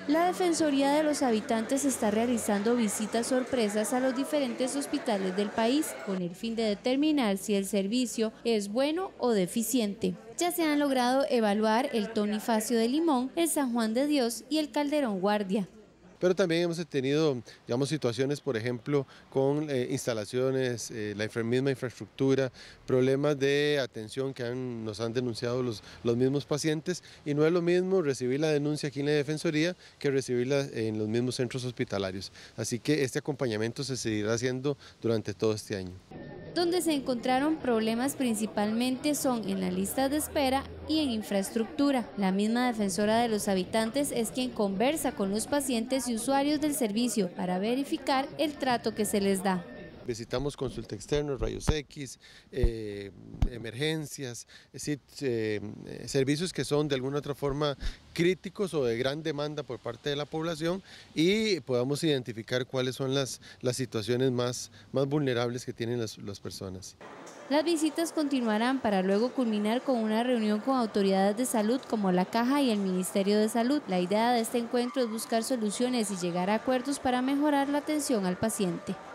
La Defensoría de los Habitantes está realizando visitas sorpresas a los diferentes hospitales del país con el fin de determinar si el servicio es bueno o deficiente. Ya se han logrado evaluar el Tony Facio de Limón, el San Juan de Dios y el Calderón Guardia. Pero también hemos tenido, digamos, situaciones, por ejemplo, con instalaciones, la misma infraestructura, problemas de atención que nos han denunciado los mismos pacientes, y no es lo mismo recibir la denuncia aquí en la Defensoría que recibirla en los mismos centros hospitalarios. Así que este acompañamiento se seguirá haciendo durante todo este año. Donde se encontraron problemas principalmente son en la lista de espera y en infraestructura. La misma defensora de los habitantes es quien conversa con los pacientes y usuarios del servicio para verificar el trato que se les da. Visitamos consulta externa, rayos X, emergencias, es decir, servicios que son de alguna otra forma críticos o de gran demanda por parte de la población, y podamos identificar cuáles son las situaciones más vulnerables que tienen las personas. Las visitas continuarán para luego culminar con una reunión con autoridades de salud como la Caja y el Ministerio de Salud. La idea de este encuentro es buscar soluciones y llegar a acuerdos para mejorar la atención al paciente.